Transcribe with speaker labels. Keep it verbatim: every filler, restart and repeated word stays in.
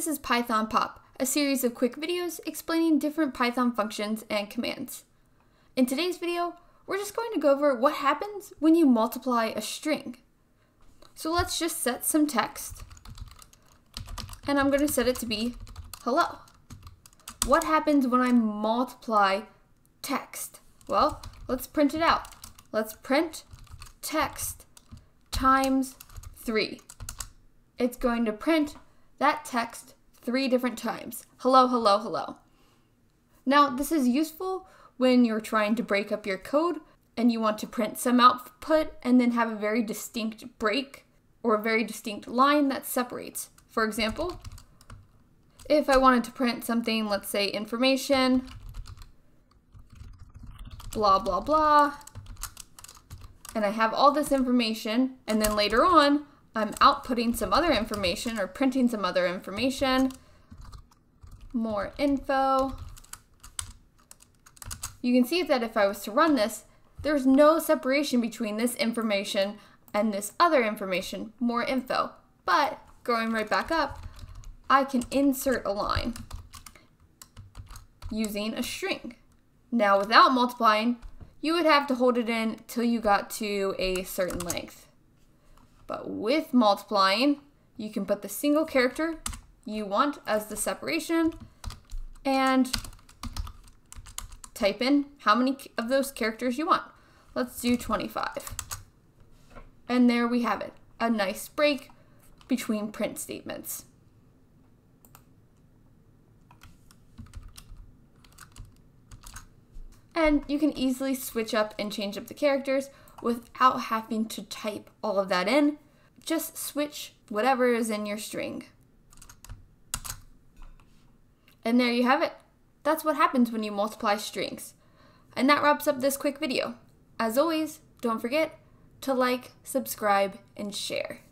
Speaker 1: This is Python Pop, a series of quick videos explaining different Python functions and commands. In today's video, we're just going to go over what happens when you multiply a string. So let's just set some text, and I'm going to set it to be hello. What happens when I multiply text? Well, let's print it out. Let's print text times three. It's going to print that text three different times. Hello, hello, hello. Now, this is useful when you're trying to break up your code and you want to print some output and then have a very distinct break or a very distinct line that separates. For example, if I wanted to print something, let's say information, blah, blah, blah, and I have all this information, and then later on, I'm outputting some other information or printing some other information, more info. You can see that if I was to run this, there's no separation between this information and this other information, more info. But going right back up, I can insert a line using a string. Now without multiplying, you would have to hold it in till you got to a certain length. But with multiplying, you can put the single character you want as the separation and type in how many of those characters you want. Let's do twenty-five. And there we have it, a nice break between print statements. And you can easily switch up and change up the characters without having to type all of that in. Just switch whatever is in your string. And there you have it. That's what happens when you multiply strings. And that wraps up this quick video. As always, don't forget to like, subscribe, and share.